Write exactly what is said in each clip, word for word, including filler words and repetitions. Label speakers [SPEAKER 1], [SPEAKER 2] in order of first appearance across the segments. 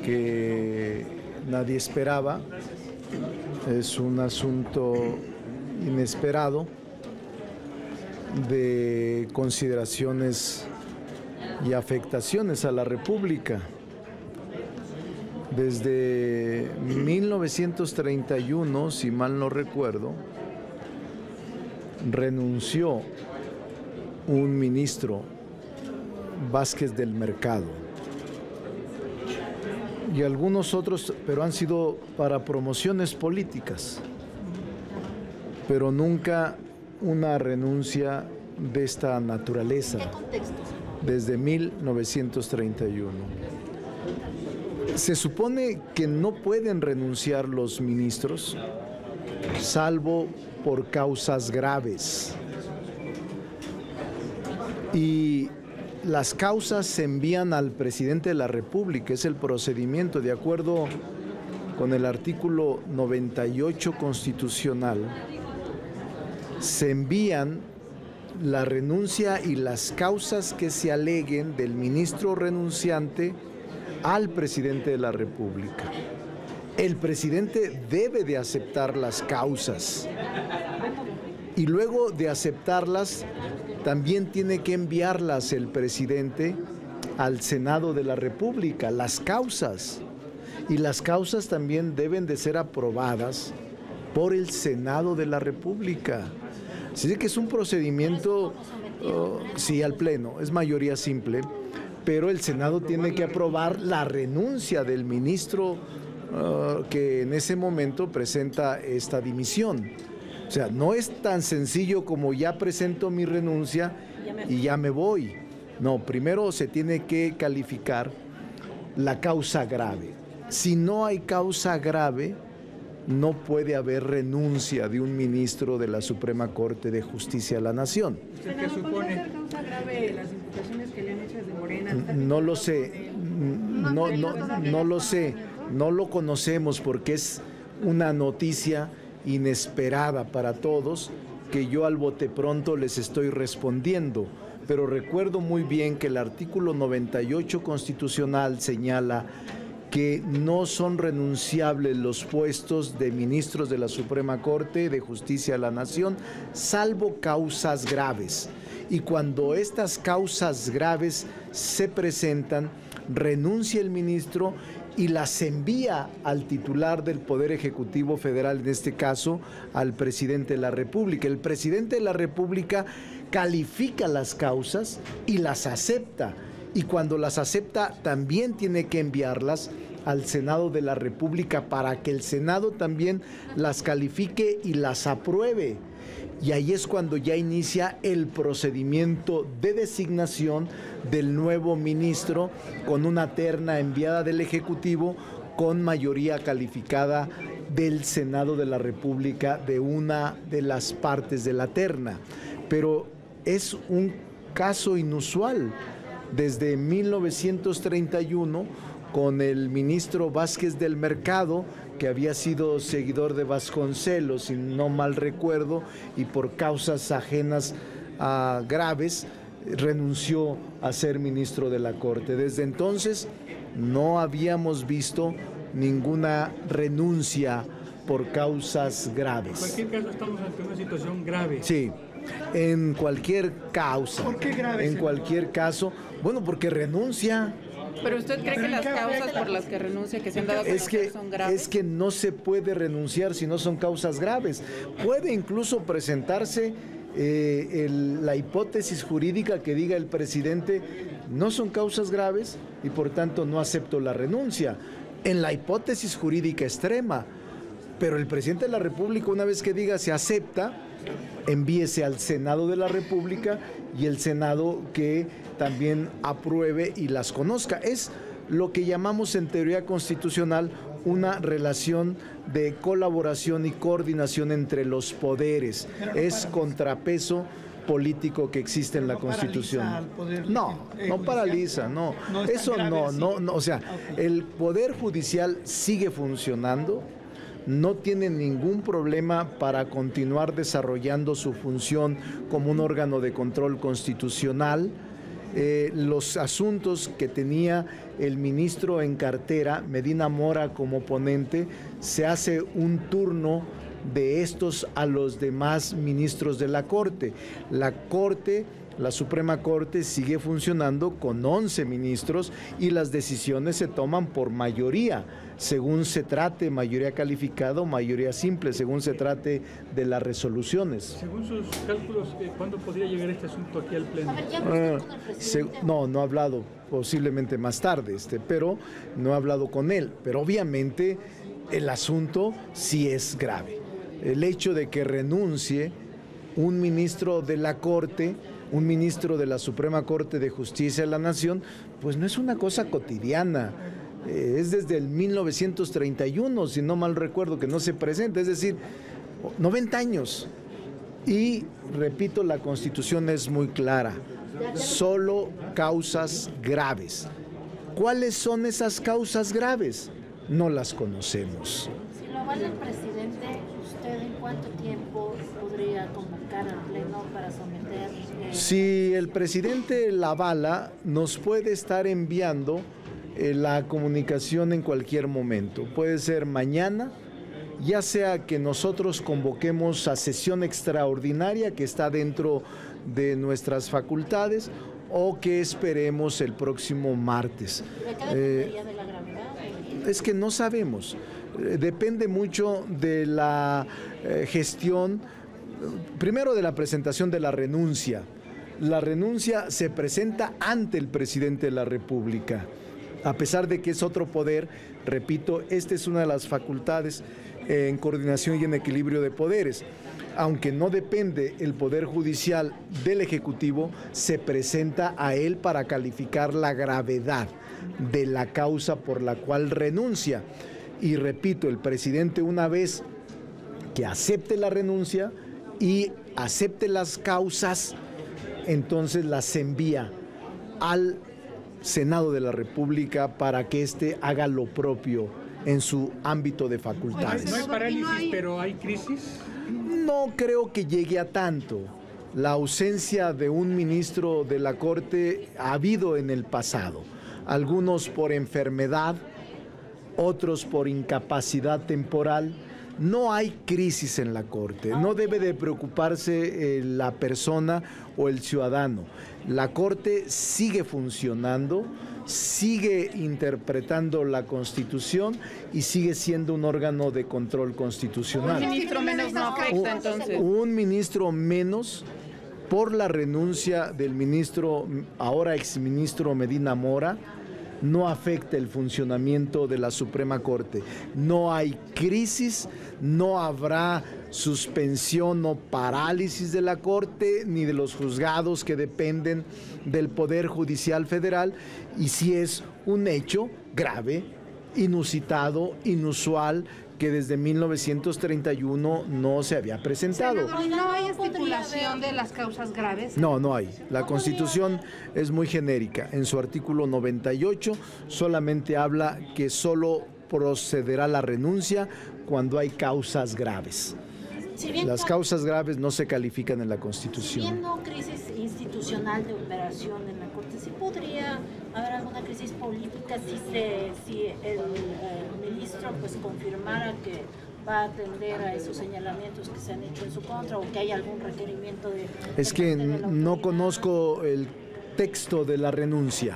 [SPEAKER 1] que nadie esperaba, es un asunto inesperado de consideraciones y afectaciones a la República. Desde mil novecientos treinta y uno, si mal no recuerdo, renunció un ministro, Vázquez del Mercado, y algunos otros, pero han sido para promociones políticas, pero nunca una renuncia de esta naturaleza.
[SPEAKER 2] ¿Qué contexto?
[SPEAKER 1] Desde mil novecientos treinta y uno. Se supone que no pueden renunciar los ministros, salvo por causas graves. Y las causas se envían al presidente de la República, es el procedimiento, de acuerdo con el artículo noventa y ocho constitucional, se envían la renuncia y las causas que se aleguen del ministro renunciante al presidente de la República. El presidente debe de aceptar las causas y luego de aceptarlas también tiene que enviarlas el presidente al Senado de la República, las causas. Y las causas también deben de ser aprobadas por el Senado de la República. Así que es un procedimiento, oh, sí, al Pleno, es mayoría simple, pero el Senado tiene que aprobar la renuncia del ministro uh, que en ese momento presenta esta dimisión. O sea, no es tan sencillo como ya presento mi renuncia y ya me voy. No, primero se tiene que calificar la causa grave. Si no hay causa grave, no puede haber renuncia de un ministro de la Suprema Corte de Justicia de la Nación.
[SPEAKER 3] ¿Usted qué supone? ¿Podría ser causa grave las imputaciones que le han hecho desde Morena?
[SPEAKER 1] No lo sé, no, no, no lo sé, no lo conocemos porque es una noticia inesperada para todos que yo al bote pronto les estoy respondiendo, pero recuerdo muy bien que el artículo noventa y ocho constitucional señala que no son renunciables los puestos de ministros de la Suprema Corte de Justicia de la Nación, salvo causas graves. Y cuando estas causas graves se presentan, renuncia el ministro y las envía al titular del Poder Ejecutivo Federal, en este caso al presidente de la República. El presidente de la República califica las causas y las acepta. Y cuando las acepta también tiene que enviarlas al Senado de la República para que el Senado también las califique y las apruebe. Y ahí es cuando ya inicia el procedimiento de designación del nuevo ministro con una terna enviada del Ejecutivo con mayoría calificada del Senado de la República de una de las partes de la terna. Pero es un caso inusual. Desde mil novecientos treinta y uno, con el ministro Vázquez del Mercado, que había sido seguidor de Vasconcelos, si no mal recuerdo, y por causas ajenas a graves, renunció a ser ministro de la Corte. Desde entonces no habíamos visto ninguna renuncia por causas graves.
[SPEAKER 3] En cualquier caso estamos ante una situación grave.
[SPEAKER 1] Sí. En cualquier causa.
[SPEAKER 3] ¿Por qué grave?
[SPEAKER 1] En cualquier caso, bueno, porque renuncia.
[SPEAKER 4] ¿Pero usted cree que las causas por las que renuncia, que se han dado a conocer,
[SPEAKER 1] es que,
[SPEAKER 4] son graves?
[SPEAKER 1] Es que no se puede renunciar si no son causas graves. Puede incluso presentarse eh, el, la hipótesis jurídica que diga el presidente, no son causas graves y por tanto no acepto la renuncia. En la hipótesis jurídica extrema. Pero el presidente de la República, una vez que diga se acepta, envíese al Senado de la República y el Senado que también apruebe y las conozca. Es lo que llamamos en teoría constitucional una relación de colaboración y coordinación entre los poderes. Es contrapeso político que existe en la Constitución. No, no paraliza, no. Eso no, no, no, o sea, el Poder Judicial sigue funcionando. No tiene ningún problema para continuar desarrollando su función como un órgano de control constitucional eh, los asuntos que tenía el ministro en cartera, Medina Mora como ponente, se hace un turno de estos a los demás ministros de la Corte. La Corte, la Suprema Corte sigue funcionando con once ministros y las decisiones se toman por mayoría, según se trate, mayoría calificada o mayoría simple, según se trate de las resoluciones.
[SPEAKER 2] Según sus cálculos, ¿cuándo podría llegar este asunto aquí al Pleno?
[SPEAKER 5] A ver, ¿ya habló usted con el
[SPEAKER 1] Uh,
[SPEAKER 5] presidente?
[SPEAKER 1] se, no, no ha hablado, posiblemente más tarde, este, pero no ha hablado con él. Pero obviamente el asunto sí es grave. El hecho de que renuncie un ministro de la Corte, un ministro de la Suprema Corte de Justicia de la Nación, pues no es una cosa cotidiana. Eh, es desde el mil novecientos treinta y uno, si no mal recuerdo, que no se presenta, es decir, noventa años. Y, repito, la Constitución es muy clara, solo causas graves. ¿Cuáles son esas causas graves? No las conocemos.
[SPEAKER 5] Si lo avala el presidente, ¿usted en cuánto tiempo podría convocar al Pleno para someter? Eh,
[SPEAKER 1] Si el presidente la avala, nos puede estar enviando eh, la comunicación en cualquier momento. Puede ser mañana, ya sea que nosotros convoquemos a sesión extraordinaria que está dentro de nuestras facultades, o que esperemos el próximo martes.
[SPEAKER 5] ¿De qué
[SPEAKER 1] Eh,
[SPEAKER 5] dependería de la gravedad?
[SPEAKER 1] Es que no sabemos. Eh, Depende mucho de la eh, gestión, primero de la presentación de la renuncia. La renuncia se presenta ante el presidente de la República. A pesar de que es otro poder, repito, esta es una de las facultades eh, en coordinación y en equilibrio de poderes. Aunque no depende el Poder Judicial del Ejecutivo, se presenta a él para calificar la gravedad de la causa por la cual renuncia. Y repito, el presidente, una vez que acepte la renuncia y acepte las causas, entonces las envía al Senado de la República para que éste haga lo propio en su ámbito de facultades.
[SPEAKER 2] No hay parálisis, pero hay crisis.
[SPEAKER 1] No creo que llegue a tanto. La ausencia de un ministro de la Corte ha habido en el pasado. Algunos por enfermedad, otros por incapacidad temporal. No hay crisis en la Corte. No debe de preocuparse eh, la persona o el ciudadano. La Corte sigue funcionando, sigue interpretando la Constitución y sigue siendo un órgano de control constitucional.
[SPEAKER 4] Un ministro menos no afecta, entonces.
[SPEAKER 1] Un ministro menos por la renuncia del ministro, ahora exministro Medina Mora, no afecta el funcionamiento de la Suprema Corte. No hay crisis, no habrá suspensión o parálisis de la Corte ni de los juzgados que dependen del Poder Judicial Federal, y sí es un hecho grave, inusitado, inusual, que desde mil novecientos treinta y uno no se había presentado.
[SPEAKER 3] Senador, ¿y no hay estipulación de las causas graves?
[SPEAKER 1] No, no hay. La Constitución es muy genérica. En su artículo noventa y ocho solamente habla que solo procederá la renuncia cuando hay causas graves.
[SPEAKER 5] Si bien
[SPEAKER 1] Las
[SPEAKER 5] no-
[SPEAKER 1] causas graves no se califican en la
[SPEAKER 5] Si bien
[SPEAKER 1] Constitución.
[SPEAKER 5] no crisis institucional de operación en la Corte, sí podría haber alguna crisis política si se si el, eh, ministro pues confirmara que va a atender a esos señalamientos que se han hecho en su contra, o que hay algún requerimiento de...
[SPEAKER 1] Es
[SPEAKER 5] de
[SPEAKER 1] que
[SPEAKER 5] parte de la
[SPEAKER 1] no
[SPEAKER 5] autoridad.
[SPEAKER 1] conozco el texto de la renuncia.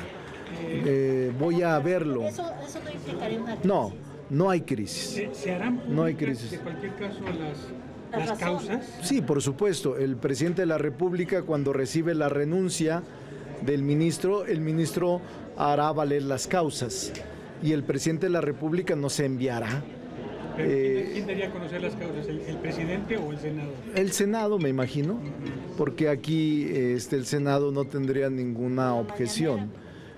[SPEAKER 1] Eh, voy a verlo.
[SPEAKER 5] Eso, eso no implicaría una crisis.
[SPEAKER 1] No, no hay crisis.
[SPEAKER 2] ¿Se, se harán
[SPEAKER 1] No hay
[SPEAKER 2] públicas,
[SPEAKER 1] crisis.
[SPEAKER 2] de cualquier caso, las,
[SPEAKER 5] Las
[SPEAKER 2] las
[SPEAKER 5] razones.
[SPEAKER 2] causas?
[SPEAKER 1] Sí, por supuesto. El presidente de la República, cuando recibe la renuncia del ministro, el ministro hará valer las causas y el presidente de la República nos enviará.
[SPEAKER 2] Pero
[SPEAKER 1] Eh,
[SPEAKER 2] ¿quién, quién daría a conocer las causas? ¿El, el presidente o el Senado?
[SPEAKER 1] El Senado, me imagino, porque aquí este, el Senado no tendría ninguna objeción.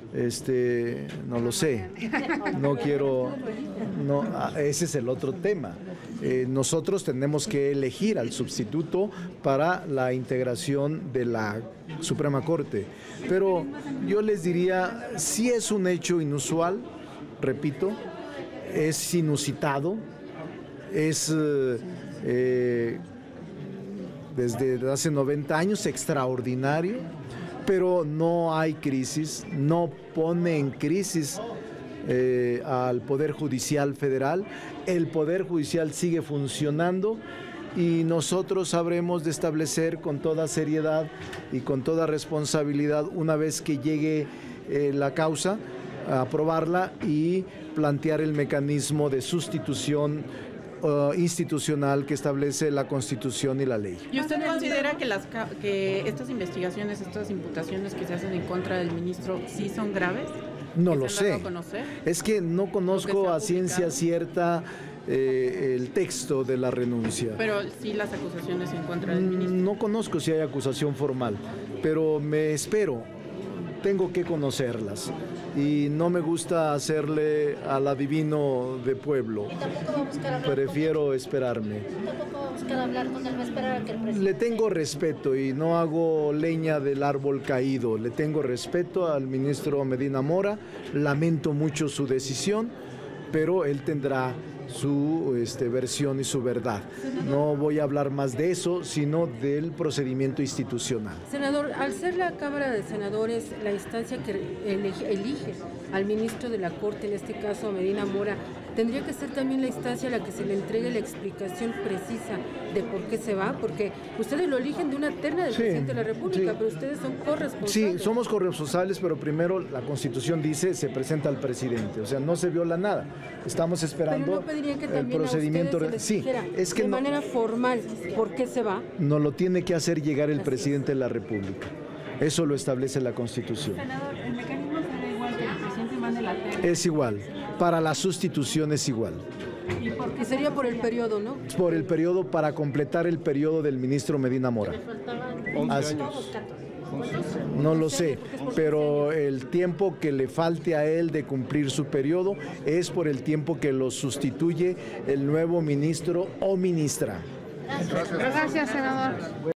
[SPEAKER 1] Este, no lo sé, no quiero, no, ah, ese es el otro tema. Eh, nosotros tenemos que elegir al sustituto para la integración de la Suprema Corte, pero yo les diría, si es un hecho inusual, repito, es inusitado, es eh, eh, desde hace noventa años extraordinario. pero no hay crisis, no pone en crisis eh, al Poder Judicial Federal. El Poder Judicial sigue funcionando y nosotros habremos de establecer con toda seriedad y con toda responsabilidad, una vez que llegue eh, la causa, a aprobarla y plantear el mecanismo de sustitución uh, institucional que establece la Constitución y la ley.
[SPEAKER 4] ¿Y usted considera que, las, que estas investigaciones, estas imputaciones que se hacen en contra del ministro sí son graves?
[SPEAKER 1] No lo sé. Es que no conozco a ciencia cierta eh, el texto de la renuncia.
[SPEAKER 4] Pero sí las acusaciones en contra del ministro.
[SPEAKER 1] No conozco si hay acusación formal, pero me espero. Tengo que conocerlas y no me gusta hacerle al adivino de pueblo.
[SPEAKER 5] Y tampoco va a buscar hablar
[SPEAKER 1] Prefiero
[SPEAKER 5] con él.
[SPEAKER 1] esperarme.
[SPEAKER 5] Tampoco va a buscar hablar con él, va a esperar a que el presidente...
[SPEAKER 1] Le tengo respeto y no hago leña del árbol caído. Le tengo respeto al ministro Medina Mora. Lamento mucho su decisión, pero él tendrá su este, versión y su verdad. No voy a hablar más de eso, sino del procedimiento institucional.
[SPEAKER 3] Senador, al ser la Cámara de Senadores la instancia que elige, elige al ministro de la Corte, en este caso a Medina Mora, ¿tendría que ser también la instancia a la que se le entregue la explicación precisa de por qué se va? Porque ustedes lo eligen de una terna del
[SPEAKER 1] Sí,
[SPEAKER 3] presidente de la República,
[SPEAKER 1] sí.
[SPEAKER 3] pero ustedes son corresponsables.
[SPEAKER 1] Sí, somos corresponsables, pero primero la Constitución dice se presenta al presidente, o sea, no se viola nada. Estamos esperando
[SPEAKER 3] Pero no pedirían que
[SPEAKER 1] el
[SPEAKER 3] también
[SPEAKER 1] procedimiento.
[SPEAKER 3] a ustedes se les
[SPEAKER 1] Sí,
[SPEAKER 3] dijera
[SPEAKER 1] es que
[SPEAKER 3] de
[SPEAKER 1] no,
[SPEAKER 3] manera formal por qué se va.
[SPEAKER 1] no lo tiene que hacer llegar el presidente de la República. Eso lo establece la Constitución.
[SPEAKER 3] Senador, el mecanismo será igual que el presidente mande la terna.
[SPEAKER 1] Es igual. Para la sustitución es igual.
[SPEAKER 3] Y porque sería por el periodo, ¿no?
[SPEAKER 1] Por el periodo, para completar el periodo del ministro Medina Mora. Así- No lo sé, pero el tiempo que le falte a él de cumplir su periodo es por el tiempo que lo sustituye el nuevo ministro o ministra.
[SPEAKER 5] Gracias.
[SPEAKER 3] Gracias, senador.